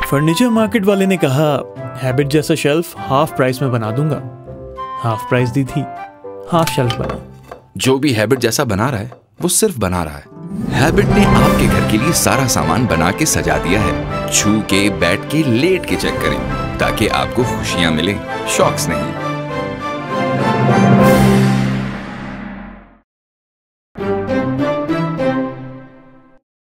Furniture market वाले ने कहा हैबिट जैसा शेल्फ हाफ प्राइस में बना दूंगा। हाफ प्राइस दी थी, हाफ शेल्फ बना। जो भी हैबिट जैसा बना रहा है वो सिर्फ बना रहा है। हैबिट ने आपके घर के लिए सारा सामान बना के सजा दिया है। छू के, बैठ के, लेट के चेक करें ताकि आपको खुशियां मिले, शॉक्स नहीं।